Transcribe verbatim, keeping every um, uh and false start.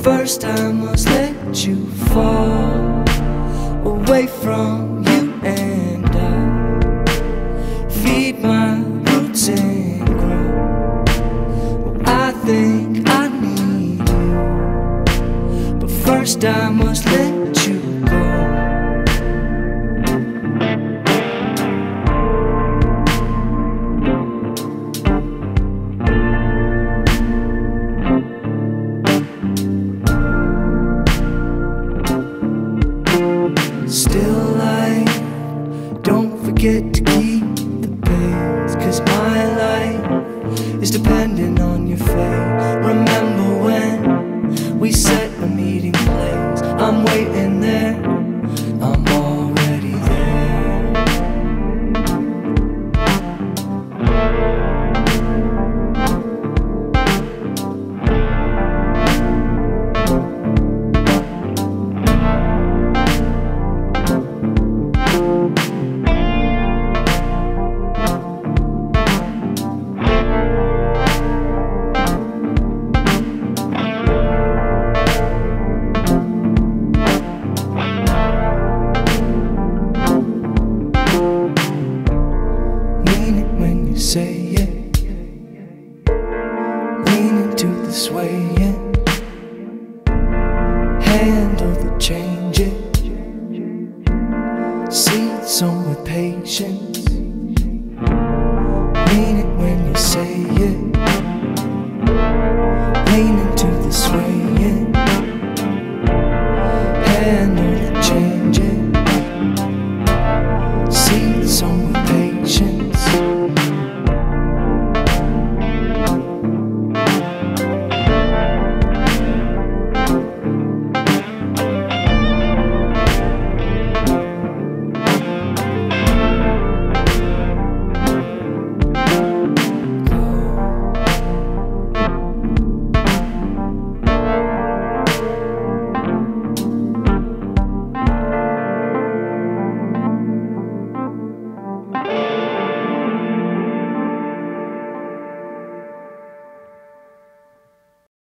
first I must let you fall away from you, and I feed my roots and grow. I think I need you, but first I must let you go. Still life, don't forget to keep the pace, 'cause my life is dependent on your faith. Remember when we set a meeting place? I'm waiting there, I'm already there. Say it, lean into the swaying, handle the changes, see it sown with patience.